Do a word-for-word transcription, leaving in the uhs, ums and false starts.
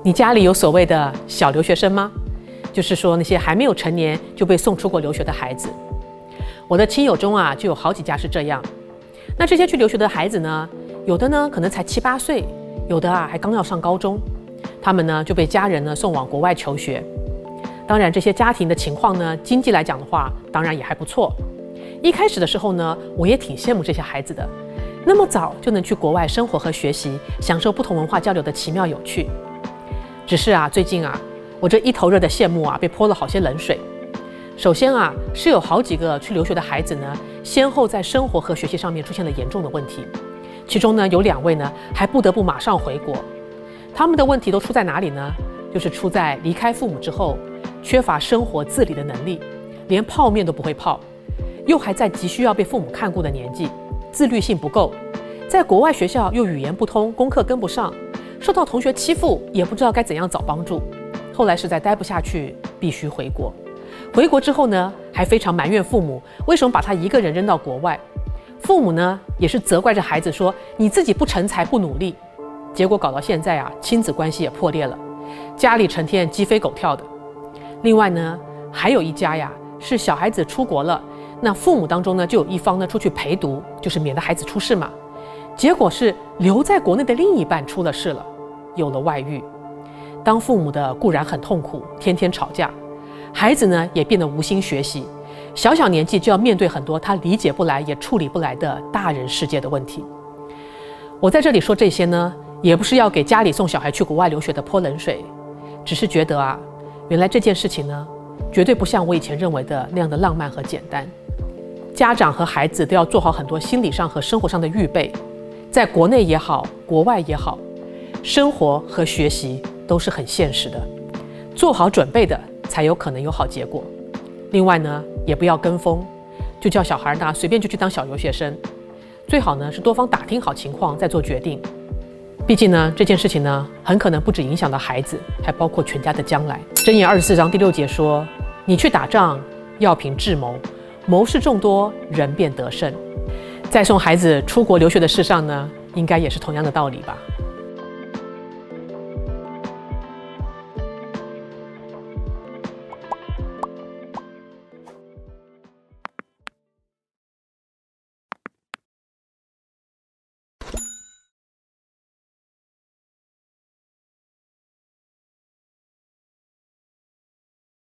你家里有所谓的小留学生吗？就是说那些还没有成年就被送出国留学的孩子。我的亲友中啊，就有好几家是这样。那这些去留学的孩子呢，有的呢可能才七八岁，有的啊还刚要上高中，他们呢就被家人呢送往国外求学。当然，这些家庭的情况呢，经济来讲的话，当然也还不错。一开始的时候呢，我也挺羡慕这些孩子的，那么早就能去国外生活和学习，享受不同文化交流的奇妙有趣。只是啊，最近啊，我这一头热的羡慕啊，被泼了好些冷水。首先啊，是有好几个去留学的孩子呢，先后在生活和学习上面出现了严重的问题。其中呢，有两位呢，还不得不马上回国。他们的问题都出在哪里呢？就是出在离开父母之后，缺乏生活自理的能力，连泡面都不会泡，又还在急需要被父母看顾的年纪，自律性不够，在国外学校又语言不通，功课跟不上，受到同学欺负，也不知道该怎样找帮助。后来实在待不下去，必须回国。回国之后呢，还非常埋怨父母为什么把他一个人扔到国外。父母呢，也是责怪着孩子说：“你自己不成才，不努力。”结果搞到现在啊，亲子关系也破裂了，家里成天鸡飞狗跳的。另外呢，还有一家呀，是小孩子出国了，那父母当中呢，就有一方呢出去陪读，就是免得孩子出事嘛。结果是留在国内的另一半出了事了，有了外遇。当父母的固然很痛苦，天天吵架，孩子呢也变得无心学习，小小年纪就要面对很多他理解不来也处理不来的大人世界的问题。我在这里说这些呢，也不是要给家里送小孩去国外留学的泼冷水，只是觉得啊，原来这件事情呢，绝对不像我以前认为的那样的浪漫和简单。家长和孩子都要做好很多心理上和生活上的预备，在国内也好，国外也好，生活和学习都是很现实的，做好准备的才有可能有好结果。另外呢，也不要跟风，就叫小孩呢随便就去当小留学生，最好呢是多方打听好情况再做决定。毕竟呢，这件事情呢，很可能不止影响到孩子，还包括全家的将来。箴言二十四章第六节说：“你去打仗，要凭智谋，谋士众多，人便得胜。”在送孩子出国留学的事上呢，应该也是同样的道理吧。